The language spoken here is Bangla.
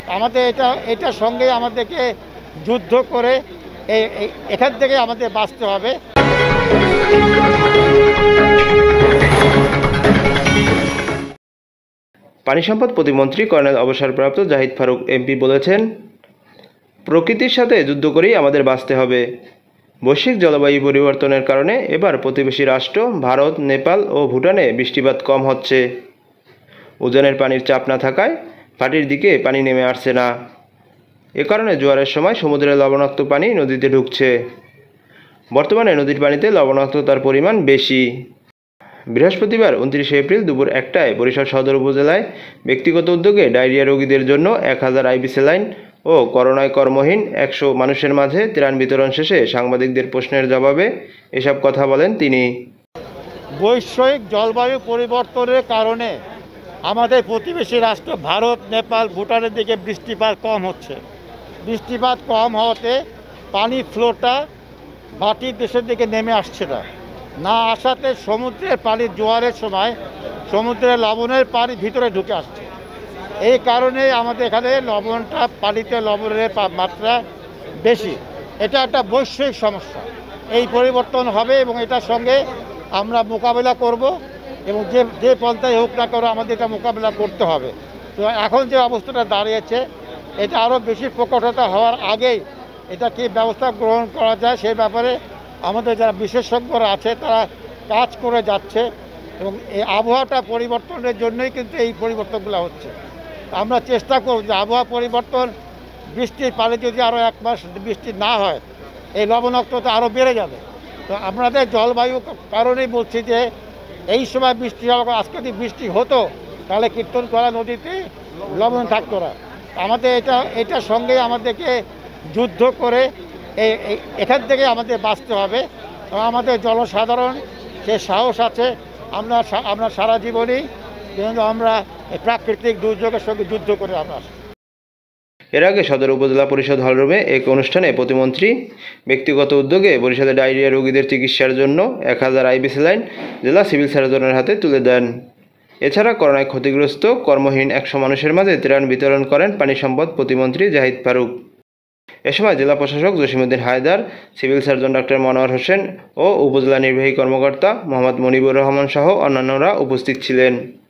আমাদের এটার সঙ্গে আমাদেরকে যুদ্ধ করে এখান থেকে আমাদের বাঁচতে হবে। পানি সম্পদ প্রতিমন্ত্রী কর্নেল অবসরপ্রাপ্ত জাহিদ ফারুক এমপি বলেছেন, প্রকৃতির সাথে যুদ্ধ করেই আমাদের বাঁচতে হবে। বৈশ্বিক জলবায়ু পরিবর্তনের কারণে এবার প্রতিবেশী রাষ্ট্র ভারত, নেপাল ও ভুটানে বৃষ্টিপাত কম হচ্ছে। উজানের পানির চাপ না থাকায় ভাটির দিকে পানি নেমে আসছে না। এ কারণে জোয়ারের সময় সমুদ্রের লবণাক্ত পানি নদীতে ঢুকছে। বর্তমানে নদীর পানিতে লবণাক্ততার পরিমাণ বেশি। বৃহস্পতিবার 29 এপ্রিল দুপুর 1টায় বরিশাল সদর উপজেলায় ব্যক্তিগত উদ্যোগে ডায়রিয়া রোগীদের জন্য 1000 আইভি স্যালাইন ও করোনায় কর্মহীন 100 মানুষের মাঝে ত্রাণ বিতরণ শেষে সাংবাদিকদের প্রশ্নের জবাবে এসব কথা বলেন তিনি। বৈশ্বিক জলবায়ু পরিবর্তনের কারণে আমাদের প্রতিবেশী রাষ্ট্র ভারত, নেপাল, ভুটানের দিকে বৃষ্টিপাত কম হচ্ছে। বৃষ্টিপাত কম হওয়াতে পানি ফ্লোটা ভাটির দেশের দিকে নেমে আসছে না আসাতে সমুদ্রের পানি জোয়ারের সময় সমুদ্রের লবণের পানি ভিতরে ঢুকে আসছে। এই কারণে আমাদের এখানে পানিতে লবণের মাত্রা বেশি। এটা একটা বৈশ্বিক সমস্যা। এই পরিবর্তন হবে এবং এটার সঙ্গে আমরা মোকাবেলা করব এবং যে পন্থায় হোক না করে আমাদের এটা মোকাবেলা করতে হবে। তো এখন যে অবস্থাটা দাঁড়িয়েছে এটা আরও বেশি প্রকটতা হওয়ার আগেই এটা কী ব্যবস্থা গ্রহণ করা যায় সেই ব্যাপারে আমাদের যারা বিশেষজ্ঞরা আছে তারা কাজ করে যাচ্ছে এবং এই আবহাওয়াটা পরিবর্তনের জন্যই কিন্তু এই পরিবর্তনগুলো হচ্ছে। আমরা চেষ্টা করব যে আবহাওয়া পরিবর্তন, বৃষ্টির পানি যদি আরও 1 মাস বৃষ্টি না হয় এই লবণাক্ততা আরও বেড়ে যাবে। তো আপনাদের জলবায়ু কারণেই বলছি যে এই সময় বৃষ্টি হওয়া, আজকে যদি বৃষ্টি হতো তাহলে কীর্তনখোলা নদীতে লবণ থাকতো না। আমাদের এটার সঙ্গে আমাদেরকে যুদ্ধ করে এখান থেকে আমাদের বাঁচতে হবে। আমাদের জনসাধারণ সে সাহস আছে। আমরা সারা জীবনই কিন্তু আমরা প্রাকৃতিক দুর্যোগের সঙ্গে যুদ্ধ করে আমরা। এর আগে সদর উপজেলা পরিষদ হলরুমে এক অনুষ্ঠানে প্রতিমন্ত্রী ব্যক্তিগত উদ্যোগে বরিশালে ডায়রিয়া রোগীদের চিকিৎসার জন্য 1000 আইভি স্যালাইন জেলা সিভিল সার্জনের হাতে তুলে দেন। এছাড়া করোনায় ক্ষতিগ্রস্ত কর্মহীন 100 মানুষের মাঝে ত্রাণ বিতরণ করেন পানি সম্পদ প্রতিমন্ত্রী জাহিদ ফারুক। এ সময় জেলা প্রশাসক Jasimuddin Haider, civil surgeon doctor Monowar Hossain ও উপজেলা নির্বাহী কর্মকর্তা মোহাম্মদ মনিবুর রহমান সহ অন্যান্যরা উপস্থিত ছিলেন।